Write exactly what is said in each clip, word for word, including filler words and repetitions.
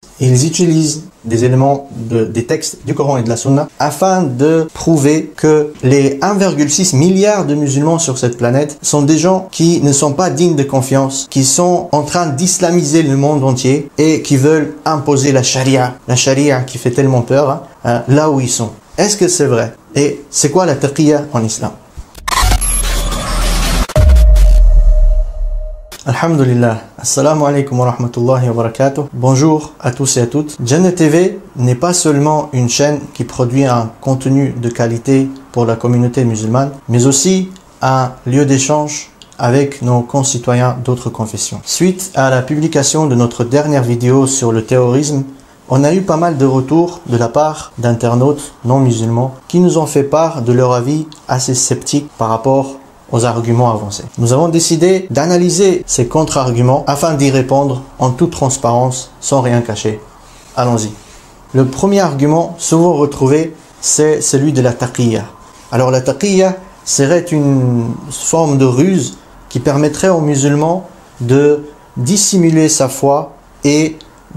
Ils utilisent des éléments de, des textes du Coran et de la Sunna afin de prouver que les un virgule six milliard de musulmans sur cette planète sont des gens qui ne sont pas dignes de confiance, qui sont en train d'islamiser le monde entier et qui veulent imposer la charia, la charia qui fait tellement peur, hein, là où ils sont. Est-ce que c'est vrai? Et c'est quoi la taqiyya en islam? Alhamdulillah, assalamu alaikum wa rahmatullahi wa barakatuh. Bonjour à tous et à toutes. Jannah T V n'est pas seulement une chaîne qui produit un contenu de qualité pour la communauté musulmane, mais aussi un lieu d'échange avec nos concitoyens d'autres confessions. Suite à la publication de notre dernière vidéo sur le terrorisme, on a eu pas mal de retours de la part d'internautes non musulmans qui nous ont fait part de leur avis assez sceptique par rapport aux arguments avancés. Nous avons décidé d'analyser ces contre-arguments afin d'y répondre en toute transparence, sans rien cacher. Allons-y. Le premier argument souvent retrouvé, c'est celui de la taqiyya. Alors la taqiyya serait une forme de ruse qui permettrait aux musulmans de dissimuler sa foi et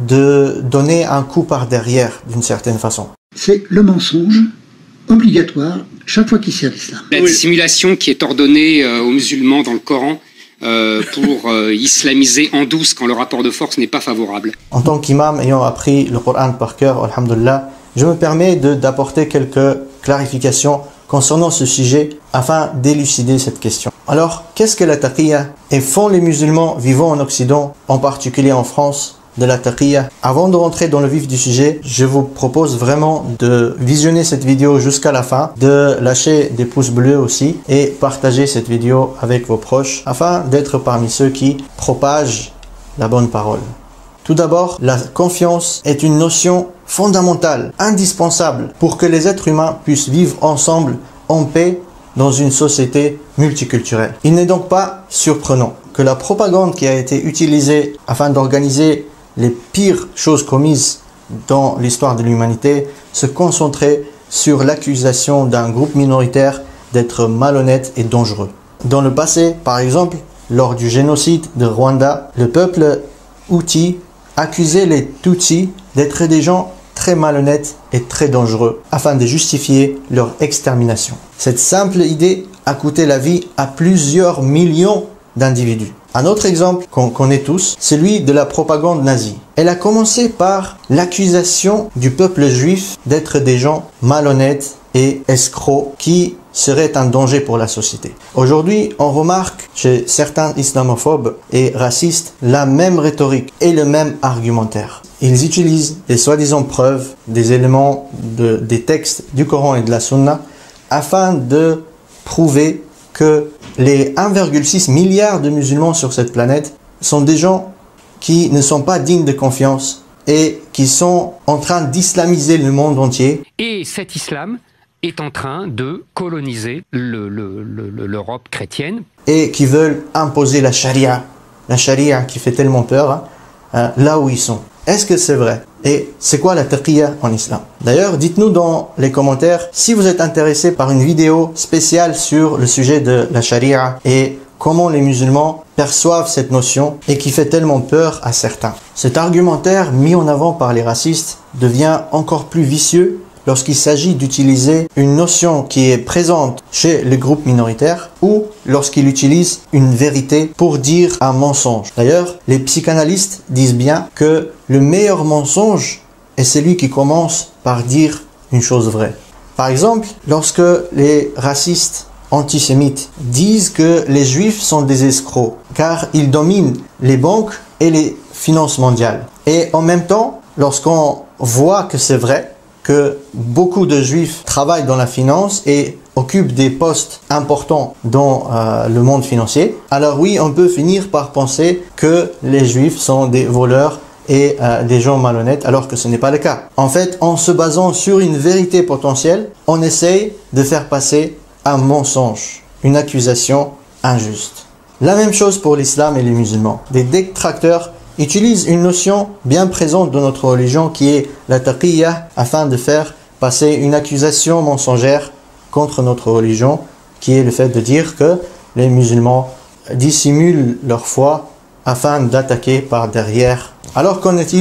de donner un coup par derrière d'une certaine façon. C'est le mensonge obligatoire chaque fois qu'il sert l'islam. La dissimulation qui est ordonnée euh, aux musulmans dans le Coran euh, pour euh, islamiser en douce quand le rapport de force n'est pas favorable. En tant qu'imam ayant appris le Coran par cœur, alhamdulillah, je me permets d'apporter quelques clarifications concernant ce sujet afin d'élucider cette question. Alors, qu'est-ce que la taqiyya? Et font les musulmans vivant en Occident, en particulier en France, de la taqiyya? Avant de rentrer dans le vif du sujet, je vous propose vraiment de visionner cette vidéo jusqu'à la fin, de lâcher des pouces bleus aussi et partager cette vidéo avec vos proches afin d'être parmi ceux qui propagent la bonne parole. Tout d'abord, la confiance est une notion fondamentale, indispensable pour que les êtres humains puissent vivre ensemble en paix dans une société multiculturelle. Il n'est donc pas surprenant que la propagande qui a été utilisée afin d'organiser les pires choses commises dans l'histoire de l'humanité se concentrait sur l'accusation d'un groupe minoritaire d'être malhonnête et dangereux. Dans le passé, par exemple, lors du génocide de Rwanda, le peuple Hutu accusait les Tutsis d'être des gens très malhonnêtes et très dangereux afin de justifier leur extermination. Cette simple idée a coûté la vie à plusieurs millions d'individus. Un autre exemple qu'on connaît tous, celui de la propagande nazie. Elle a commencé par l'accusation du peuple juif d'être des gens malhonnêtes et escrocs qui seraient un danger pour la société. Aujourd'hui, on remarque chez certains islamophobes et racistes la même rhétorique et le même argumentaire. Ils utilisent des soi-disant preuves, des éléments de, des textes du Coran et de la Sunna afin de prouver que les un virgule six milliard de musulmans sur cette planète sont des gens qui ne sont pas dignes de confiance et qui sont en train d'islamiser le monde entier. Et cet islam est en train de coloniser le, le, le, l'Europe chrétienne. Et qui veulent imposer la charia, la charia qui fait tellement peur, hein, là où ils sont. Est-ce que c'est vrai? Et c'est quoi la taqiyya en islam? D'ailleurs, dites-nous dans les commentaires si vous êtes intéressé par une vidéo spéciale sur le sujet de la charia et comment les musulmans perçoivent cette notion et qui fait tellement peur à certains. Cet argumentaire mis en avant par les racistes devient encore plus vicieux lorsqu'il s'agit d'utiliser une notion qui est présente chez les groupes minoritaires ou lorsqu'il utilise une vérité pour dire un mensonge. D'ailleurs, les psychanalystes disent bien que le meilleur mensonge est celui qui commence par dire une chose vraie. Par exemple, lorsque les racistes antisémites disent que les juifs sont des escrocs car ils dominent les banques et les finances mondiales. Et en même temps, lorsqu'on voit que c'est vrai, que beaucoup de juifs travaillent dans la finance et occupent des postes importants dans euh, le monde financier, alors oui, on peut finir par penser que les juifs sont des voleurs et euh, des gens malhonnêtes, alors que ce n'est pas le cas. En fait, en se basant sur une vérité potentielle, on essaye de faire passer un mensonge, une accusation injuste. La même chose pour l'islam et les musulmans. Des détracteurs utilisent une notion bien présente dans notre religion qui est la taqiyya afin de faire passer une accusation mensongère contre notre religion qui est le fait de dire que les musulmans dissimulent leur foi afin d'attaquer par derrière. Alors qu'en est-il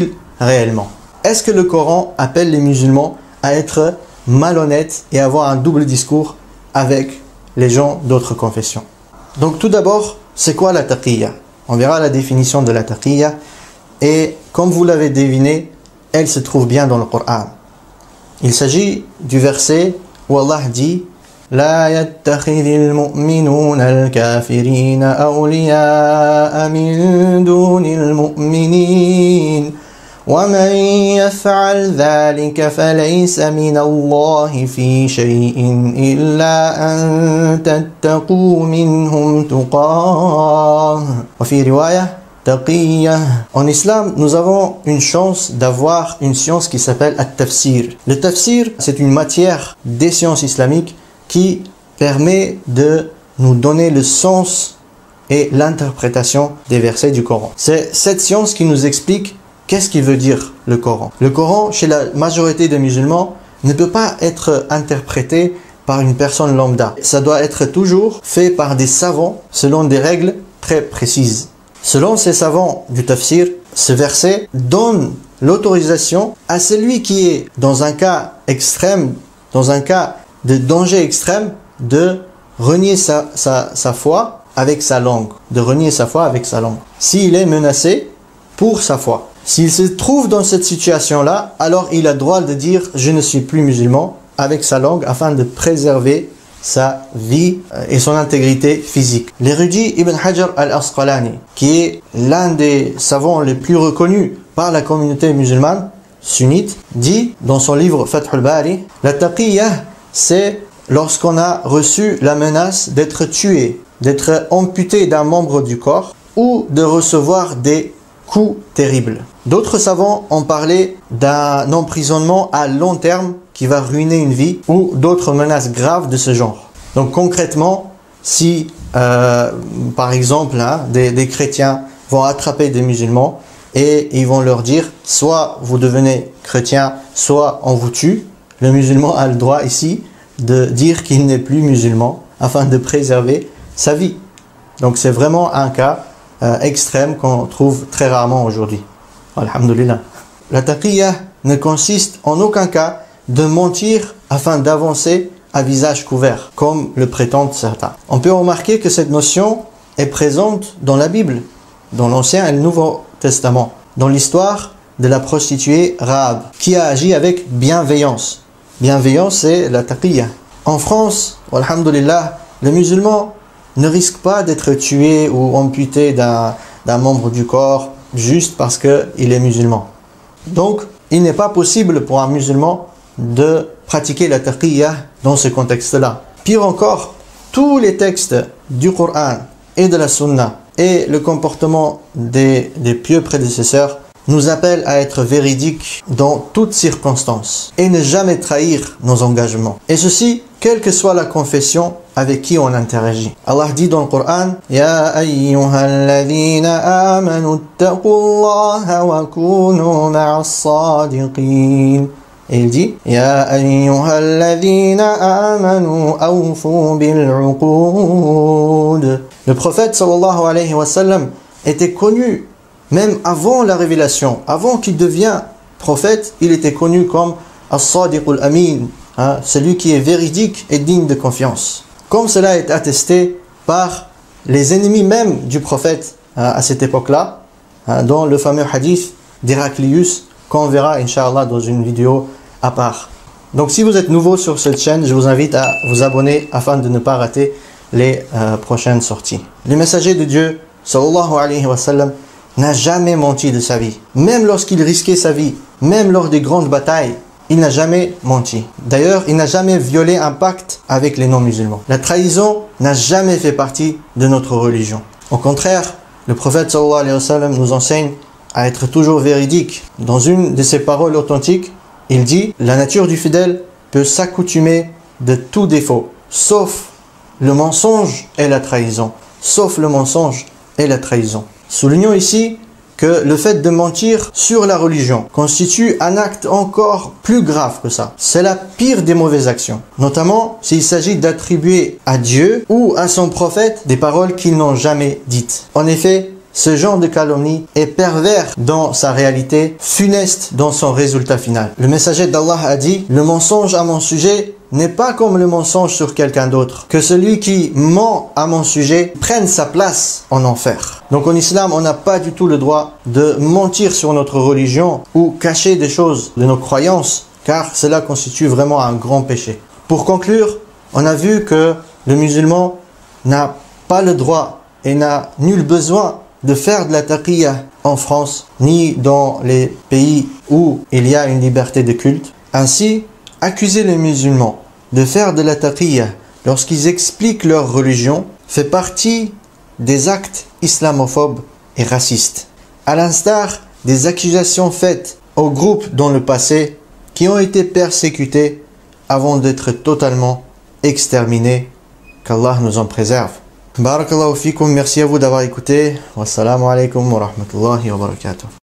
réellement. Est-ce que le Coran appelle les musulmans à être malhonnêtes et avoir un double discours avec les gens d'autres confessions? Donc tout d'abord, c'est quoi la taqiyya? On verra la définition de la taqiyya et comme vous l'avez deviné, elle se trouve bien dans le Coran. Il s'agit du verset où Allah dit لا يتخذ المؤمنون الكافرين أولياء من دون المؤمنين ومن يفعل ذلك فليس من الله في شيء إلا أن تتقوا منهم تقاه وفي رواية تقية. En islam, nous avons une chance d'avoir une science qui s'appelle at-tafsir. Le tafsir, c'est une matière des sciences islamiques qui permet de nous donner le sens et l'interprétation des versets du Coran. C'est cette science qui nous explique qu'est-ce qu'il veut dire le Coran. Le Coran, chez la majorité des musulmans, ne peut pas être interprété par une personne lambda. Ça doit être toujours fait par des savants selon des règles très précises. Selon ces savants du tafsir, ce verset donne l'autorisation à celui qui est dans un cas extrême, dans un cas de danger extrême, de renier sa, sa, sa foi avec sa langue. De renier sa foi avec sa langue. S'il est menacé pour sa foi. S'il se trouve dans cette situation-là, alors il a droit de dire « je ne suis plus musulman » avec sa langue afin de préserver sa vie et son intégrité physique. L'érudit Ibn Hajar al-Asqalani, qui est l'un des savants les plus reconnus par la communauté musulmane sunnite, dit dans son livre Fath al-Bari, la taqiyya, c'est lorsqu'on a reçu la menace d'être tué, d'être amputé d'un membre du corps ou de recevoir des coups terribles. D'autres savants ont parlé d'un emprisonnement à long terme qui va ruiner une vie ou d'autres menaces graves de ce genre. Donc concrètement, si euh, par exemple hein, des, des chrétiens vont attraper des musulmans et ils vont leur dire soit vous devenez chrétien, soit on vous tue, le musulman a le droit ici de dire qu'il n'est plus musulman afin de préserver sa vie. Donc c'est vraiment un cas euh, extrême qu'on trouve très rarement aujourd'hui. Alhamdulillah. La taqiyya ne consiste en aucun cas de mentir afin d'avancer à visage couvert, comme le prétendent certains. On peut remarquer que cette notion est présente dans la Bible, dans l'Ancien et le Nouveau Testament, dans l'histoire de la prostituée Rahab, qui a agi avec bienveillance. Bienveillance, c'est la taqiyya. En France, alhamdulillah, le musulman ne risque pas d'être tué ou amputé d'un d'un membre du corps juste parce qu'il est musulman. Donc, il n'est pas possible pour un musulman de pratiquer la taqiyya dans ce contexte-là. Pire encore, tous les textes du Coran et de la Sunna et le comportement des, des pieux prédécesseurs nous appellent à être véridiques dans toutes circonstances et ne jamais trahir nos engagements. Et ceci, quelle que soit la confession avec qui on interagit. Allah dit dans le Coran Ya ayyuhalladhina amanu ittaqullaha wa kunu ma'as sadiqin. Et il dit Ya ayyuhalladhina amanu awfu bil uqud. Le prophète sallallahu alayhi wa sallam était connu même avant la révélation, avant qu'il devienne prophète, il était connu comme as-sadiqul amin, hein, celui qui est véridique et digne de confiance. Comme cela est attesté par les ennemis même du prophète hein, à cette époque-là, hein, dans le fameux hadith d'Héraclius qu'on verra Inch'Allah dans une vidéo à part. Donc si vous êtes nouveau sur cette chaîne, je vous invite à vous abonner afin de ne pas rater les euh, prochaines sorties. Le messager de Dieu, sallallahu alayhi wa sallam, n'a jamais menti de sa vie. Même lorsqu'il risquait sa vie, même lors des grandes batailles, il n'a jamais menti. D'ailleurs, il n'a jamais violé un pacte avec les non-musulmans. La trahison n'a jamais fait partie de notre religion. Au contraire, le prophète sallallahu alayhi wa sallam nous enseigne à être toujours véridique. Dans une de ses paroles authentiques, il dit « La nature du fidèle peut s'accoutumer de tout défaut, sauf le mensonge et la trahison. Sauf le mensonge et la trahison. » Soulignons ici que le fait de mentir sur la religion constitue un acte encore plus grave que ça. C'est la pire des mauvaises actions, notamment s'il s'agit d'attribuer à Dieu ou à son prophète des paroles qu'ils n'ont jamais dites. En effet, ce genre de calomnie est pervers dans sa réalité, funeste dans son résultat final. Le messager d'Allah a dit: le mensonge à mon sujet n'est pas comme le mensonge sur quelqu'un d'autre. Que celui qui ment à mon sujet prenne sa place en enfer. Donc en islam, on n'a pas du tout le droit de mentir sur notre religion ou cacher des choses de nos croyances, car cela constitue vraiment un grand péché. Pour conclure, on a vu que le musulman n'a pas le droit et n'a nul besoin de faire de la taqiyya en France, ni dans les pays où il y a une liberté de culte. Ainsi, accuser les musulmans de faire de la taqiyya lorsqu'ils expliquent leur religion fait partie des actes islamophobes et racistes, à l'instar des accusations faites aux groupes dans le passé qui ont été persécutés avant d'être totalement exterminés. Qu'Allah nous en préserve. Barakallahu fikum, merci à vous d'avoir écouté. Wassalamu alaikum wa rahmatullahi wa barakatuh.